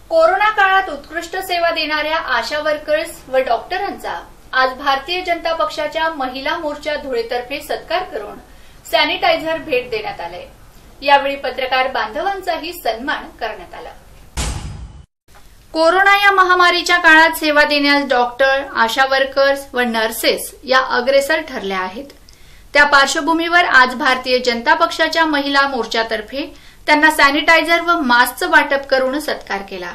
Corona काळात उत्कृष्ट सेवा देणाऱ्या आशा वर्कर्स व डॉक्टरांचा आज भारतीय जनता पक्षाच्या महिला मोर्चा धुळेतर्फे सत्कार करून सॅनिटायझर भेट देण्यात आले। यावेळी पत्रकार बांधवांचाही सन्मान करण्यात आला। कोरोना या महामारीच्या काळात सेवा देण्यास डॉक्टर, आशा वर्कर्स व नर्सेस या अग्रेसर ठरल्या आहेत। त्या पार्श्वभूमीवर आज भारतीय जनता पक्षाच्या महिला मोर्चातर्फे त्यांना सॅनिटायझर व मास्कचं वाटप करून सत्कार केला।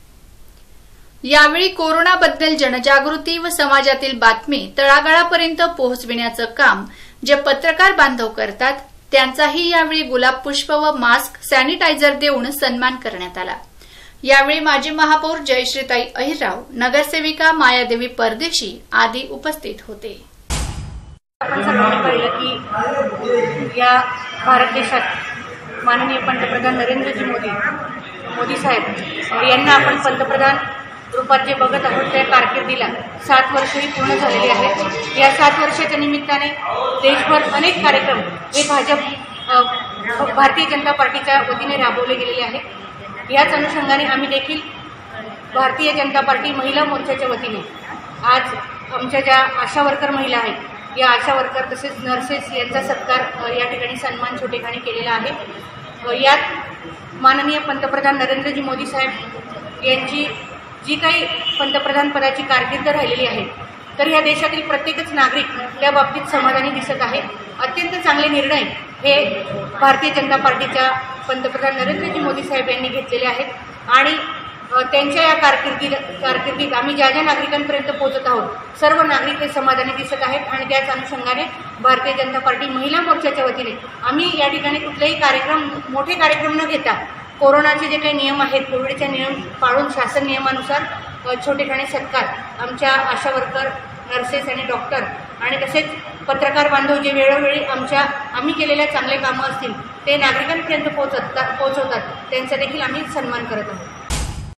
यावेळी कोरोनाबद्दल जनजागृती व समाजातील बातमी तळागाळापर्यंत पोहोचविण्याचं काम जे पत्रकार बांधव करतात त्यांचाही यावेळी गुलाब पुष्प व मास्क, सॅनिटायझर देऊन सन्मान करण्यात आला। यावेळी माजी महापौर जयश्रीताई अहिरराव, नगरसेविका मायादेवी परदेशी आदी उपस्थित होते। आपण सर्वांनी पाहिलं की या भारत देशात माननीय पंतप्रधान नरेंद्रजी मोदी साहेब यांना आपण पंतप्रधान रूपात जे बघत आहोत त्या कारकिर्दीला 7 वर्षही पूर्ण झालेली आहेत। या 7 वर्षाच्या निमित्ताने देशभर अनेक कार्यक्रम हे भारतीय जनता पार्टीच्या वतीने राबवले गेलेले आहेत। याच अनुषंगाने आम्ही देखील भारतीय जनता पार्टी महिला मोर्चाच्या वतीने आज आमच्या ज्या आशा वर्कर महिला आहेत या आशा वर्कर तसेच नर्सेस यांचा सत्कार या ठिकाणी सन्मान छोटेखानी केलेला आहे। यात माननीय पंतप्रधान नरेंद्रजी मोदी साहेब यांची जी काही पंतप्रधान पदाची कारकीर्द राहिलेली आहे तर या देशातील प्रत्येकच नागरिक त्या बाबतीत समाधानी दिसत आहे। अत्यंत चांगले निर्णय हे भारतीय जनता पार्टीच्या पंतप्रधान नरेंद्रजी मोदी साहेब यांनी घेतलेले आहेत आणि त्यांच्या या कारकिर्दीत आम्ही ज्या ज्या नागरिकांपर्यंत पोहोचत आहोत सर्व नागरिक हे समाधानी दिसत आहेत आणि त्याच अनुषंगाने भारतीय जनता पार्टी महिला मोर्चाच्या वतीने आम्ही या ठिकाणी कुठलेही मोठे कार्यक्रम न घेता कोरोनाचे जे काही नियम आहेत, कोविडचे नियम पाळून शासन नियमानुसार छोटेखानी सत्कार आमच्या आशा वर्कर, नर्सेस आणि डॉक्टर आणि तसेच पत्रकार बांधव जे वेळोवेळी आम्ही केलेल्या चांगले कामं असतील ते नागरिकांपर्यंत पोहोचवतात त्यांचा देखील आम्ही सन्मान करत आहोत।